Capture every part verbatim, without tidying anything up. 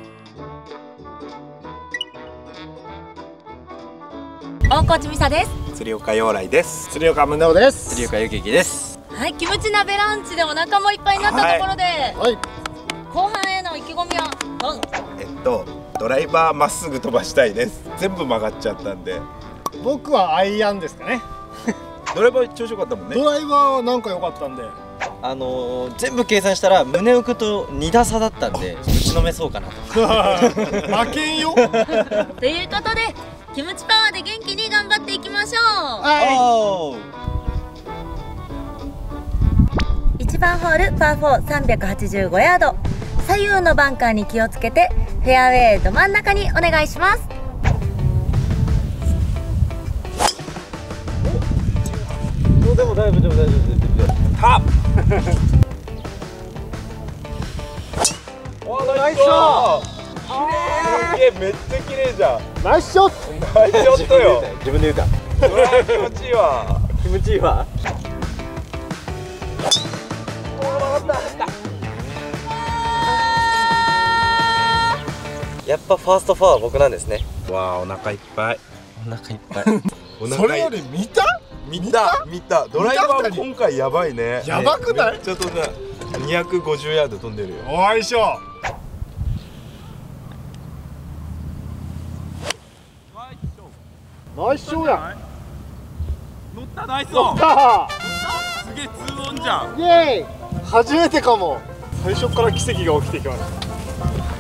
大河内美沙です。 釣岡陽来です。 釣岡宗男です。 釣岡ゆききです。 はい、キムチ鍋ランチでお腹もいっぱいになったところで、はい、後半への意気込みはどうぞ。 えっとドライバーまっすぐ飛ばしたいです。全部曲がっちゃったんで。 僕はアイアンですかね。 ドライバー調子良かったもんね。 ドライバーはなんか良かったんで、 あのー、全部計算したら胸浮くとに打差だったんで打ちのめそうかなと。 負けんよ。 ということでキムチパワーで元気に頑張っていきましょう。 はい。 いちばんホールパーフォーさんびゃくはちじゅうごヤード、左右のバンカーに気をつけてフェアウェイど真ん中にお願いします。 でも大丈夫大丈夫大丈夫。 タッおーナイスショット。 すげえ、めっちゃ綺麗じゃん。 ナイスショット。 ナイスショットよ。 自分で言うた。 うわー、気持ちいいわ。 気持ちいいわ。やっぱファーストファーは僕なんですね。 わあ、お腹いっぱい。 お腹いっぱい。 それより見た？ 見た見た。ドライバー今回やばいね。 やばくない？ ちょっとね、にひゃくごじゅうヤード飛んでるよ。 おいしょ。ナイスショーや。 乗ったナイスオン。 乗った。 すげえツーオンじゃん。 イエーイ。初めてかも。最初から奇跡が起きてきました。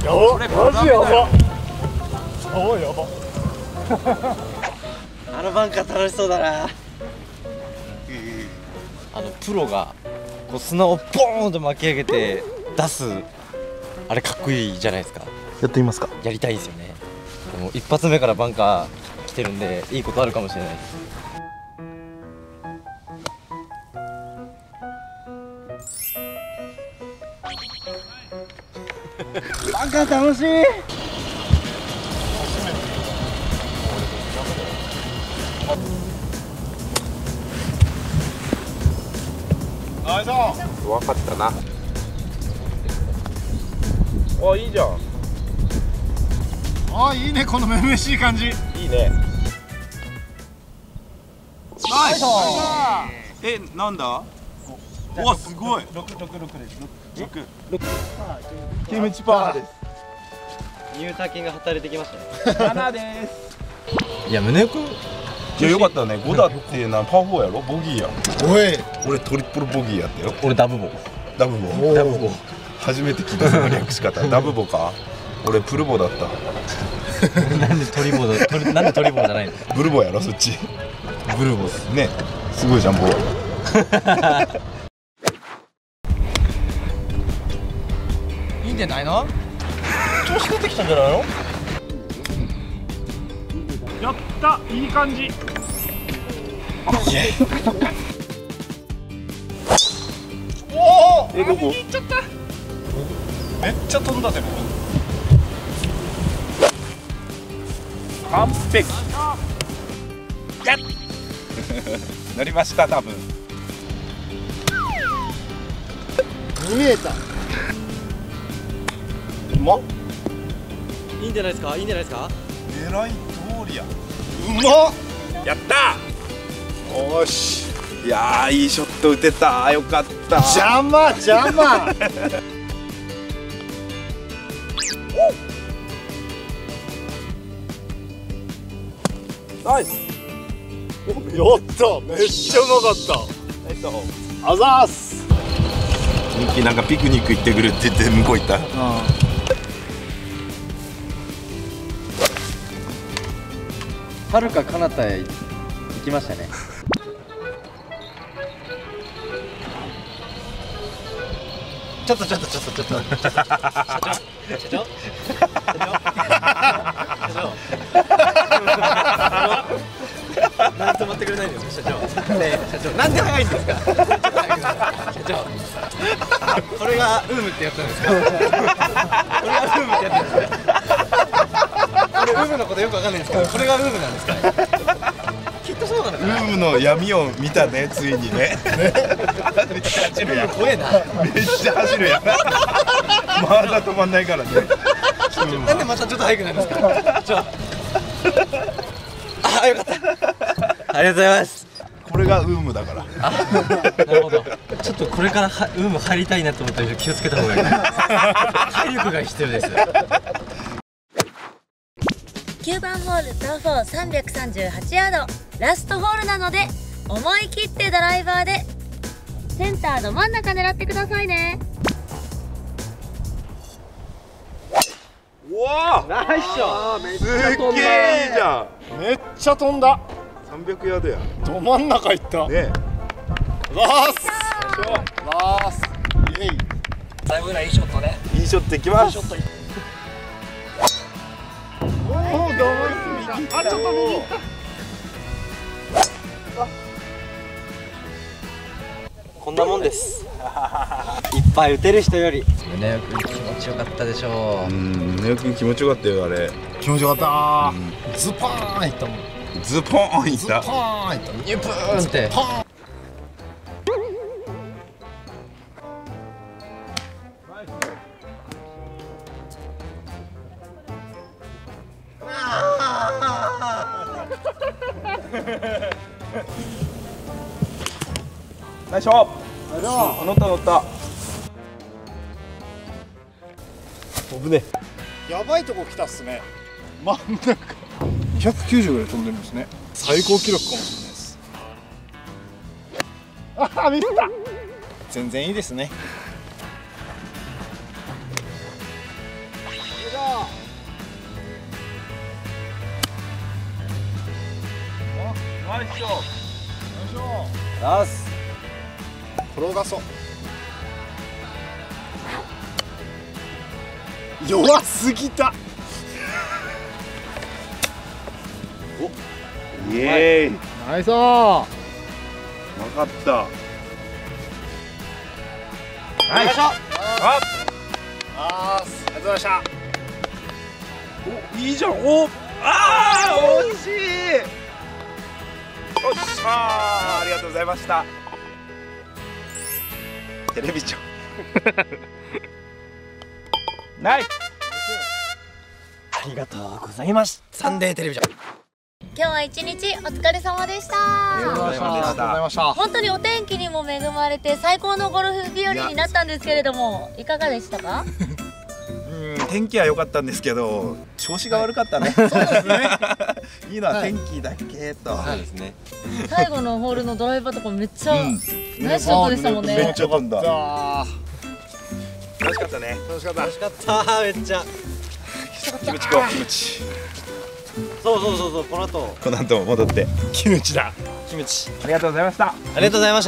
やば。マジやば。やばいやば。 あのバンカー楽しそうだな。あのプロがこう砂をボーンと巻き上げて出すあれかっこいいじゃないですか。 やってみますか。 やりたいですよね。でも一発目からバンカー来てるんでいいことあるかもしれないです。バンカー楽しい。 ナイス。 分かったな。あ、いいじゃん。 あ、いいね、このめめしい感じ。いいいね。ナイス。え、なんだ。うわ、すごい。 六六六です。 六。 キムチパワーです。 乳酸菌が働いてきましたね。 七です。 いや、宗男君。 いや、よかったね。ごだっていうのはパーフォーやろ。ボギーや。 おい。 俺トリプルボギーやったよ。 俺ダブボ。 ダブボ。ダブボ。初めて聞いたその略し方。ダブボか。俺プルボだった。 なんでトリボだ。トリなんでトリボじゃないの。 ブルボやろ、そっち。 ブルボですね。すごいじゃん、ボ。 いいんじゃないの。調子出てきたんじゃないの。 やった、いい感じ。おお、え、どこ？行っちゃった。めっちゃ飛んだぜ。完璧。やっ。 乗りました、多分。 にメーター。うまっ。 いいんじゃないですか。いいんじゃないですか。 狙い通りや。 うまっ。 やったー。よし。いやー、いいショット打てた。よかった。 邪魔邪魔。 ナイス。 やった、めっちゃうまかった。 ナイス。 あざーす。 ミッキーなんかピクニック行ってくるって言って向こう行った。 はるか彼方へ行きましたね。ちょっとちょっとちょっとちょっと社長社長社長なんで止まってくれないんですか社長。ねえ社長、なんで早いんですか社長。それがウームってやったんですか。これがウームってやったんですか。これウームのことよくわかんないんですけど、これがウームなんですかね。きっとそうなのかな。 ウームの闇を見たね、ついにね。めっちゃ走るやん。 怖えな。 めっちゃ走るやん。まだ止まんないからね。 なんでまたちょっと早くなるんですか。ちょあ、よかった。ありがとうございます。 これがウームだから。 なるほど。ちょっとこれからはウーム入りたいなと思ったら気をつけた方がいい。体力が必要です。 きゅうばんホールパーフォーさんびゃくさんじゅうはちヤードラストホールなので思い切ってドライバーでセンターど真ん中狙ってくださいね。 うわー、 ナイスショット。 すっげえいいじゃん。 めっちゃ飛んだ。 さんびゃくヤードやど真ん中行った。 ね。 ラースラースイエイ。 だいぶぐらいいいショットね。 いいショットいきます。 おお、どうも。あ、ちょっと右行った。 こんなもんです。いっぱい打てる人より宗代くん気持ちよかったでしょう。 うん、宗代くん気持ちよかったよあれ。 気持ちよかった。ズパーンいったもん。 ズポーンいっズた。 パーンいった。 ニュプーンってパーン。 ナイスショット。乗った乗った。 飛ぶね。やばいとこ来たっすね。真ん中ひゃくきゅうじゅうぐらい飛んでるんですね。最高記録かもしれないです。ああ、見た。全然いいですね。 ナイスショット。 ナイス。転がそう。弱すぎた。 イエーイ。 ナイスー。 わかった。 ナイス。 あ、 あーす。ありがとうございました。 お、いいじゃん。お、あー、惜しい。よっしゃー、ありがとうございました。テレビ長。ナイス。 ありがとうございます。サンデーテレビジョン。 今日は一日お疲れ様でした。 ありがとうございました。 本当にお天気にも恵まれて最高のゴルフ日和になったんですけれども、いかがでしたか？ うん、天気は良かったんですけど調子が悪かったね。 そうですね。 いいのは天気だけと。 そうですね。 最後のホールのドライバーとかめっちゃうんナイスショットでしたもんね。 めっちゃ飛んだ。 あ楽しかったね。 楽しかった。 楽しかっためっちゃ。 キムチこうキムチ。 そうそうそうそう、この後この後も戻ってキムチだ。 キムチ。 ありがとうございました。 ありがとうございました。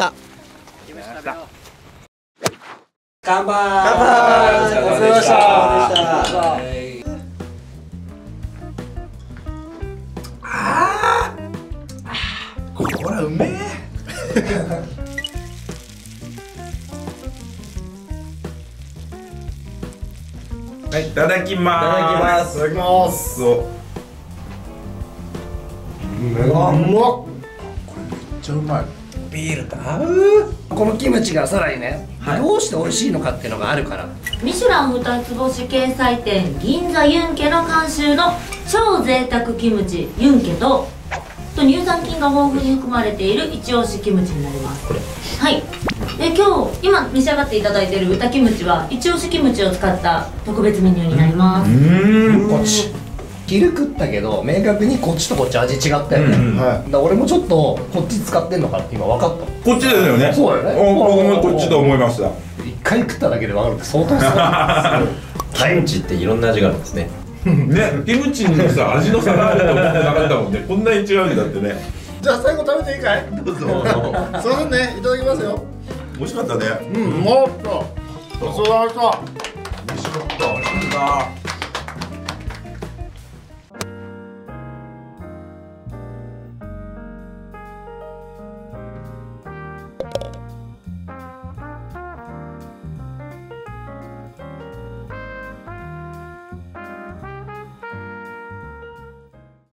乾杯。 乾杯。お疲れ様でした。 ああ、これうめえ。はい、いただきます。 いただきます。 そう。 うまっ。 めっちゃうまい。 ビールと合う。このキムチがさらにね、どうして美味しいのかっていうのがあるから。 ミシュラン二つ星掲載店銀座ユンケの監修の超贅沢キムチユンケとと乳酸菌が豊富に含まれている一押しキムチになります。これはいで今日今召し上がっていただいている豚キムチは一押しキムチを使った特別メニューになります。 うん、 こっち昼食ったけど明確にこっちとこっち味違ったよね、 うんうん、 はい。 だから俺もちょっとこっち使ってんのかって今分かった。 こっちですよね。 そうだよね。 お、僕もこっちと思いました。 一回食っただけで分かるって相当すごい。キムチっていろんな味があるんですね。 ね、キムチにさ、味の差があると思ってなかったもんね。こんなに違うんだってね。 じゃあ最後食べていいかい？ どうぞ。 すいませんね。いただきますよ。 美味しかったね。 うん、うまかった。ごちそうさまでした。 美味しかった。美味しかった。